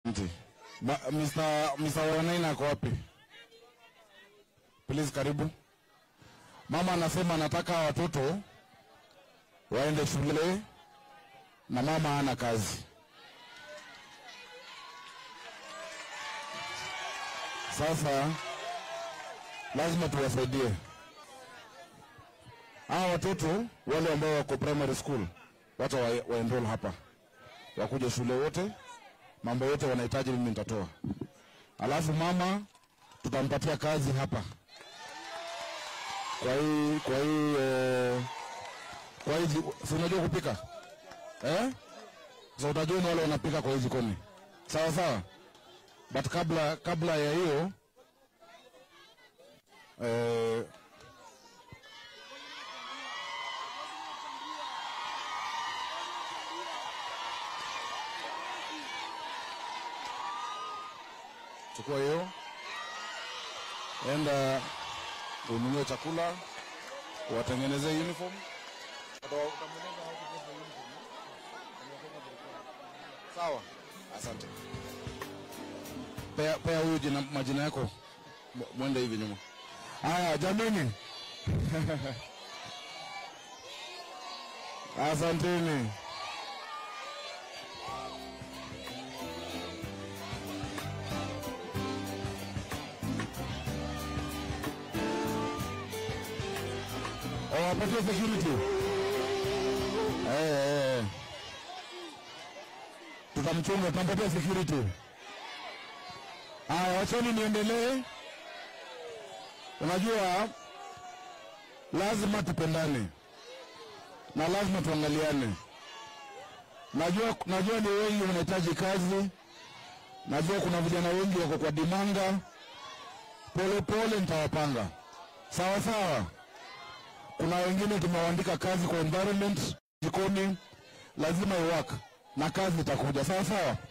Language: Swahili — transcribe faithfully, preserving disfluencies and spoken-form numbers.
Mister Mister Wanaina ako wapi? Please karibu. Mama anasema anataka watoto waende shule na mama hana kazi. Sasa lazima tuwasaidie hawa watoto wale ambao wako primary school, wacha wa, wa enroll hapa, wakuje shule wote, mambo yote wanahitaji mimi nitatoa. Alafu mama tutampatia kazi hapa. Kwa hii kwa hii eh, kwa hizi si unajua kupika? Eh? Sasa utajua wale wanapika kwa hizi koni. Sawa sawa. But kabla kabla ya hiyo eh chukua hiyo, enda ununue chakula, watengenezee uniform. Sawa, asante. Pea pea huyu jina majina yako, mwende hivi nyuma. Haya jamani. Asanteni. Oh, patia security. Eh, eh. Tutamchunga, tumpatie security. Haya, wacheni niendelee. Unajua lazima tupendane na lazima tuangaliane. Najua najua ni wengi wanahitaji kazi. Najua kuna vijana wengi wako kwa dimanga. Pole pole nitawapanga. Sawa sawa. Kuna wengine tumewaandika kazi kwa environment, jikoni, lazima iwaka na kazi itakuja. Sawa sawa.